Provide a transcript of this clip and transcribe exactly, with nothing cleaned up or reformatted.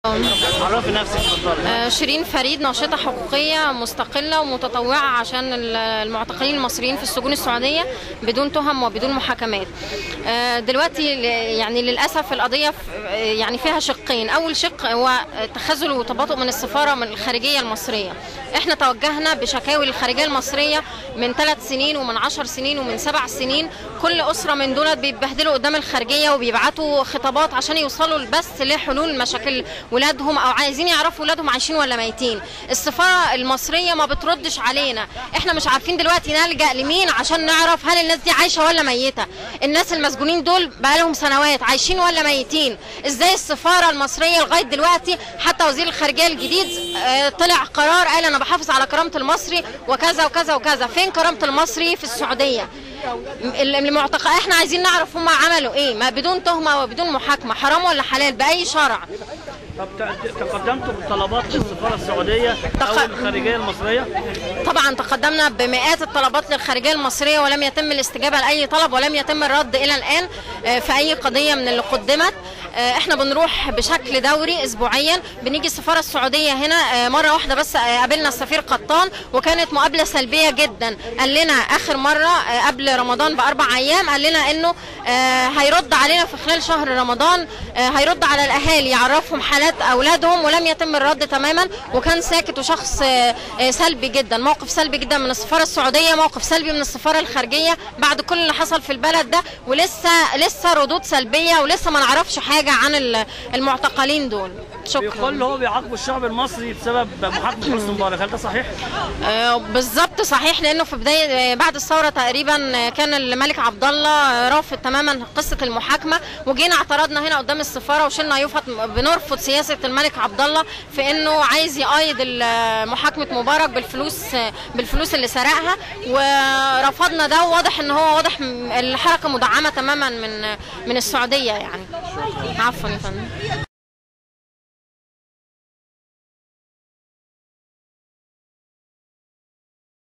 عرفي نفسك اتفضلي. شيرين فريد، ناشطة حقوقية مستقلة ومتطوعة عشان المعتقلين المصريين في السجون السعودية بدون تهم وبدون محاكمات. دلوقتي يعني للأسف القضية يعني فيها شقين، أول شق هو تخاذل وتباطؤ من السفارة من الخارجية المصرية. احنا توجهنا بشكاوي للخارجية المصرية من ثلاث سنين ومن عشر سنين ومن سبع سنين. كل أسرة من دول بيتبهدلوا قدام الخارجية وبيبعتوا خطابات عشان يوصلوا بس لحلول مشاكل ولادهم او عايزين يعرفوا ولادهم عايشين ولا ميتين. السفاره المصريه ما بتردش علينا، احنا مش عارفين دلوقتي نلجأ لمين عشان نعرف هل الناس دي عايشه ولا ميته. الناس المسجونين دول بقالهم سنوات عايشين ولا ميتين. ازاي السفاره المصريه لغايه دلوقتي حتى وزير الخارجيه الجديد طلع قرار قال انا بحافظ على كرامه المصري وكذا وكذا وكذا. فين كرامه المصري في السعوديه؟ المعتقل احنا عايزين نعرف هم عملوا ايه، ما بدون تهمه وبدون محاكمه، حرام ولا حلال باي شرع؟ طب تقدمتوا بطلبات للسفاره السعوديه او الخارجيه المصريه؟ طبعا تقدمنا بمئات الطلبات للخارجيه المصريه ولم يتم الاستجابه لاي طلب ولم يتم الرد الى الان في اي قضيه من اللي قدمت. احنا بنروح بشكل دوري اسبوعيا، بنيجي السفاره السعوديه هنا مره واحده بس قابلنا السفير قطان وكانت مقابله سلبيه جدا. قال لنا اخر مره قبل رمضان باربع ايام قال لنا انه هيرد علينا في خلال شهر رمضان، هيرد على الاهالي يعرفهم حالات اولادهم، ولم يتم الرد تماما وكان ساكت وشخص سلبي جدا. موقف سلبي جدا من السفاره السعوديه، موقف سلبي من السفاره الخارجيه بعد كل اللي حصل في البلد ده، ولسه لسه ردود سلبيه ولسه ما نعرفش حاجه عن المعتقلين دول. شكرا. بيقول هو بيعاقبوا الشعب المصري بسبب محاكمه حسني مبارك، هل ده صحيح؟ آه بالظبط صحيح، لانه في بدايه بعد الثوره تقريبا كان الملك عبد الله رافض تماما قصه المحاكمه، وجينا اعترضنا هنا قدام السفاره وشلنا يفط بنرفض سياسه الملك عبد الله في انه عايز يقايض محاكمه مبارك بالفلوس بالفلوس اللي سرقها، ورفضنا ده. وواضح ان هو واضح الحركه مدعمه تماما من من السعوديه يعني. عفوا يا فندم.